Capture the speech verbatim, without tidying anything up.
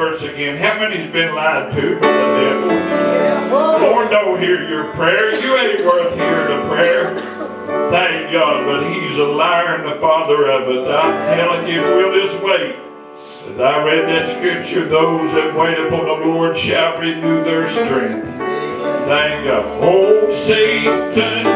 verse again. How many's been lied to by the devil? Lord don't hear your prayer. You ain't worth hearing a prayer. Thank God, but he's a liar and the father of it. I'm telling you, we'll just wait. As I read that scripture, those that wait upon the Lord shall renew their strength. Thank God. Oh, Satan,